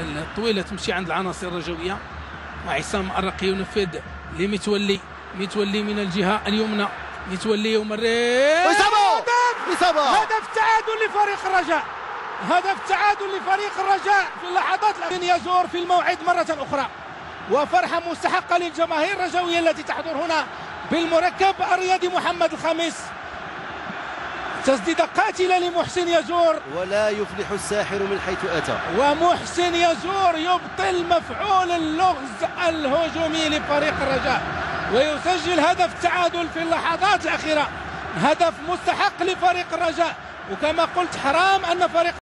الطويله تمشي عند العناصر الرجويه. وعصام الرقي ينفذ لمتولي، متولي من الجهه اليمنى، متولي يمرر إصابة. هدف تعادل لفريق الرجاء، هدف تعادل لفريق الرجاء في اللحظات الأخيرة. يزور في الموعد مرة أخرى، وفرحة مستحقة للجماهير الرجاوية التي تحضر هنا بالمركب الرياضي محمد الخميس. تسديدة قاتلة لمحسن يزور، ولا يفلح الساحر من حيث أتى، ومحسن يزور يبطل مفعول اللغز الهجومي لفريق الرجاء ويسجل هدف التعادل في اللحظات الأخيرة. هدف مستحق لفريق الرجاء، وكما قلت حرام أن فريق